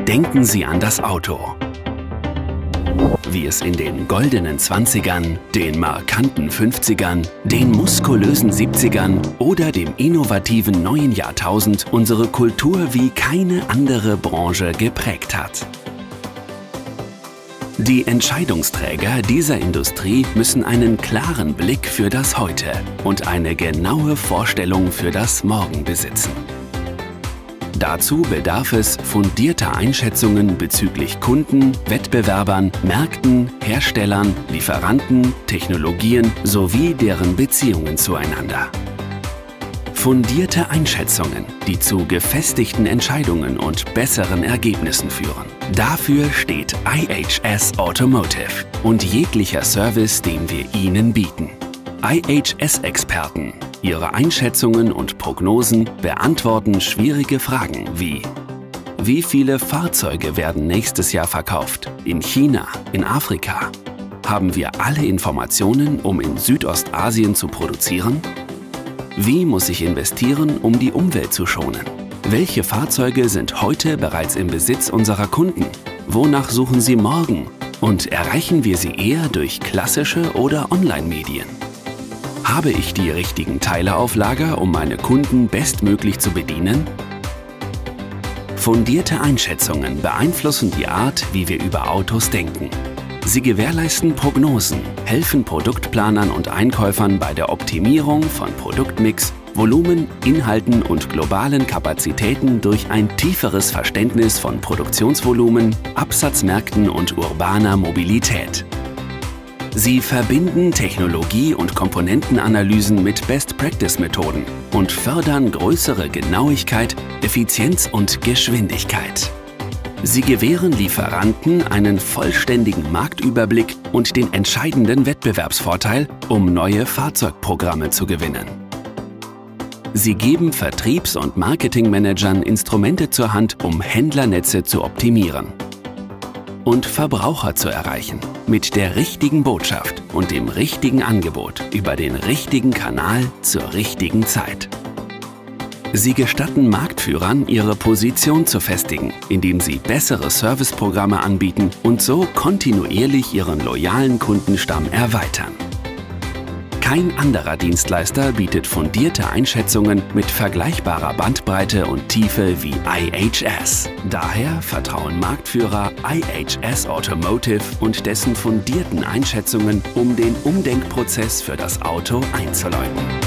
Denken Sie an das Auto. Wie es in den goldenen 20ern, den markanten 50ern, den muskulösen 70ern oder dem innovativen neuen Jahrtausend unsere Kultur wie keine andere Branche geprägt hat. Die Entscheidungsträger dieser Industrie müssen einen klaren Blick für das Heute und eine genaue Vorstellung für das Morgen besitzen. Dazu bedarf es fundierter Einschätzungen bezüglich Kunden, Wettbewerbern, Märkten, Herstellern, Lieferanten, Technologien sowie deren Beziehungen zueinander. Fundierte Einschätzungen, die zu gefestigten Entscheidungen und besseren Ergebnissen führen. Dafür steht IHS Automotive und jeglicher Service, den wir Ihnen bieten. IHS-Experten. Ihre Einschätzungen und Prognosen beantworten schwierige Fragen wie: Wie viele Fahrzeuge werden nächstes Jahr verkauft? In China, in Afrika? Haben wir alle Informationen, um in Südostasien zu produzieren? Wie muss ich investieren, um die Umwelt zu schonen? Welche Fahrzeuge sind heute bereits im Besitz unserer Kunden? Wonach suchen sie morgen? Und erreichen wir sie eher durch klassische oder Online-Medien? Habe ich die richtigen Teile auf Lager, um meine Kunden bestmöglich zu bedienen? Fundierte Einschätzungen beeinflussen die Art, wie wir über Autos denken. Sie gewährleisten Prognosen, helfen Produktplanern und Einkäufern bei der Optimierung von Produktmix, Volumen, Inhalten und globalen Kapazitäten durch ein tieferes Verständnis von Produktionsvolumen, Absatzmärkten und urbaner Mobilität. Sie verbinden Technologie- und Komponentenanalysen mit Best-Practice-Methoden und fördern größere Genauigkeit, Effizienz und Geschwindigkeit. Sie gewähren Lieferanten einen vollständigen Marktüberblick und den entscheidenden Wettbewerbsvorteil, um neue Fahrzeugprogramme zu gewinnen. Sie geben Vertriebs- und Marketingmanagern Instrumente zur Hand, um Händlernetze zu optimieren und Verbraucher zu erreichen, mit der richtigen Botschaft und dem richtigen Angebot über den richtigen Kanal zur richtigen Zeit. Sie gestatten Marktführern, ihre Position zu festigen, indem sie bessere Serviceprogramme anbieten und so kontinuierlich ihren loyalen Kundenstamm erweitern. Kein anderer Dienstleister bietet fundierte Einschätzungen mit vergleichbarer Bandbreite und Tiefe wie IHS. Daher vertrauen Marktführer IHS Automotive und dessen fundierten Einschätzungen, um den Umdenkprozess für das Auto einzuläuten.